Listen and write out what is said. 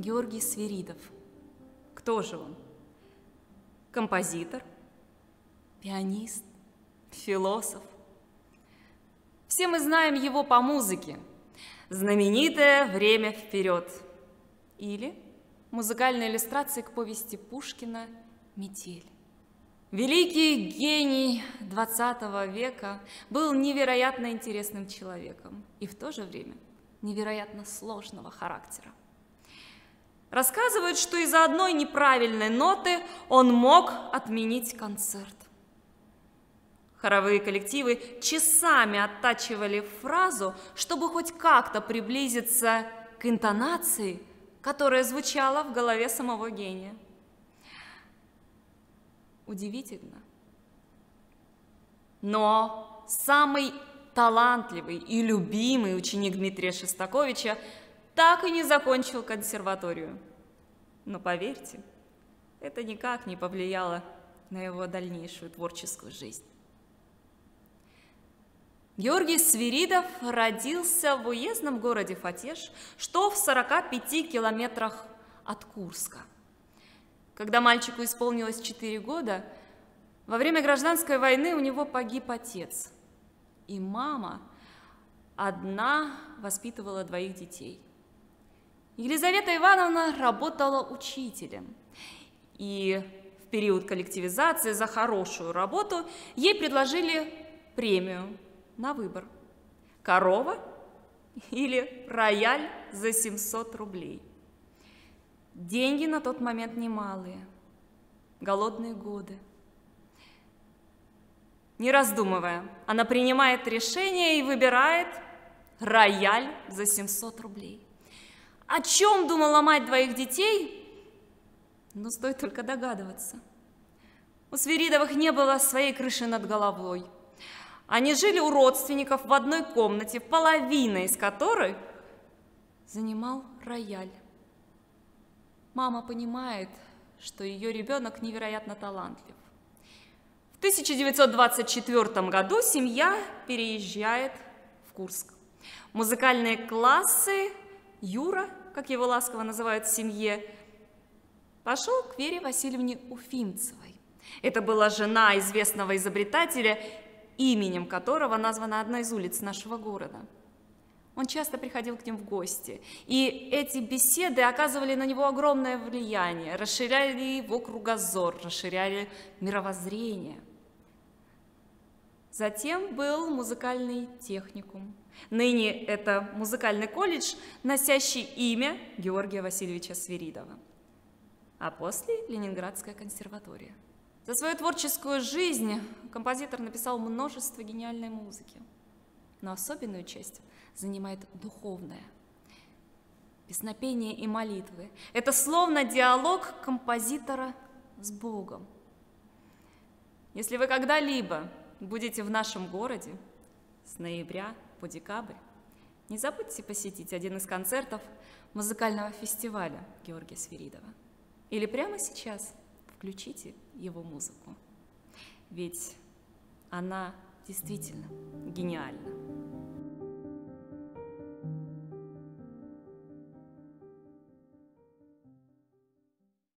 Георгий Свиридов. Кто же он? Композитор, пианист, философ. Все мы знаем его по музыке. Знаменитое «Время вперед» или музыкальная иллюстрация к повести Пушкина «Метель». Великий гений XX века был невероятно интересным человеком и в то же время невероятно сложного характера. Рассказывают, что из-за одной неправильной ноты он мог отменить концерт. Хоровые коллективы часами оттачивали фразу, чтобы хоть как-то приблизиться к интонации, которая звучала в голове самого гения. Удивительно. Но самый талантливый и любимый ученик Дмитрия Шостаковича так и не закончил консерваторию. Но поверьте, это никак не повлияло на его дальнейшую творческую жизнь. Георгий Свиридов родился в уездном городе Фатеж, что в 45 километрах от Курска. Когда мальчику исполнилось 4 года, во время гражданской войны у него погиб отец, и мама одна воспитывала 2 детей. Елизавета Ивановна работала учителем, и в период коллективизации за хорошую работу ей предложили премию на выбор: корова или рояль за 700 рублей. Деньги на тот момент немалые, голодные годы. Не раздумывая, она принимает решение и выбирает рояль за 700 рублей. О чем думала мать 2 детей? Но стоит только догадываться. У Свиридовых не было своей крыши над головой. Они жили у родственников в одной комнате, половина из которой занимал рояль. Мама понимает, что ее ребенок невероятно талантлив. В 1924 году семья переезжает в Курск. Музыкальные классы Юра, как его ласково называют в семье, пошел к Вере Васильевне Уфимцевой. Это была жена известного изобретателя, именем которого названа одна из улиц нашего города. Он часто приходил к ним в гости, и эти беседы оказывали на него огромное влияние, расширяли его кругозор, расширяли мировоззрение. Затем был музыкальный техникум. Ныне это музыкальный колледж, носящий имя Георгия Васильевича Свиридова. А после Ленинградская консерватория. За свою творческую жизнь композитор написал множество гениальной музыки, но особенную часть занимает духовное. Песнопение и молитвы – это словно диалог композитора с Богом. Если вы когда-либо будете в нашем городе с ноября по декабрь, не забудьте посетить один из концертов музыкального фестиваля Георгия Свиридова. Или прямо сейчас включите его музыку, ведь она действительно гениальна.